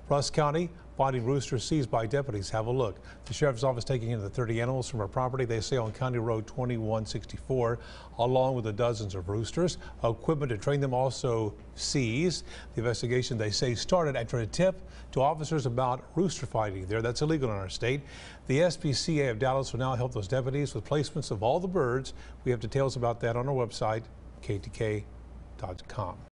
Rusk County finding roosters seized by deputies. Have a look. The sheriff's office taking in the 30 animals from a property they say on County Road 2164, along with the dozens of roosters. Equipment to train them also seized. The investigation, they say, started after a tip to officers about rooster fighting there. That's illegal in our state. The SPCA of Dallas will now help those deputies with placements of all the birds. We have details about that on our website, ktk.com.